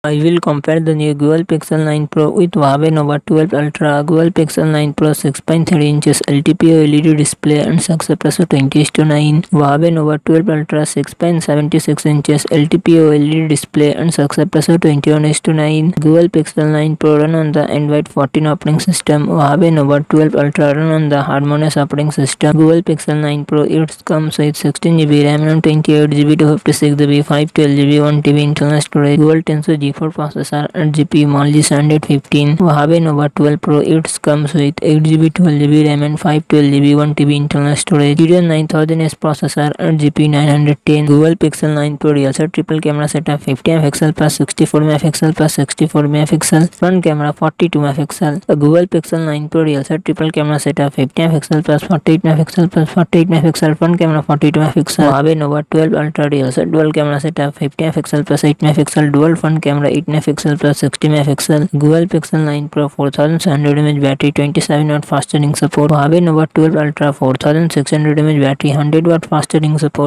I will compare the new Google Pixel 9 Pro with Huawei Nova 12 Ultra. Google Pixel 9 Pro 6.3 inches LTPO LED display and success ratio 20:9. Huawei Nova 12 Ultra 6.76 inches LTPO LED display and success ratio 21:9. Google Pixel 9 Pro run on the Android 14 operating system. Huawei Nova 12 Ultra run on the Harmonious operating system. Google Pixel 9 Pro it comes with 16GB RAM and 28GB to 56GB, 512GB, 1TB internal storage. Google Tensor G4 processor and GPU Mali 715. Huawei Nova 12 Pro it comes with 8GB, 12GB RAM and 512GB, 1TB internal storage. Adreno 9000S processor and GPU 910. Google Pixel 9 Pro real set triple camera setup 50MP plus 64MP plus 64MP. Front camera 42MP. The Google Pixel 9 Pro real set triple camera setup 50MP plus 48MP plus 48MP. Front camera 42MP. Huawei Nova 12 Ultra real set dual camera setup 50MP plus 8MP. Dual front camera 8MP plus 60MP. Google Pixel 9 Pro 4700 mAh battery, 27W fast charging support. Huawei Nova 12 Ultra 4600 mAh battery, 100W fast charging support.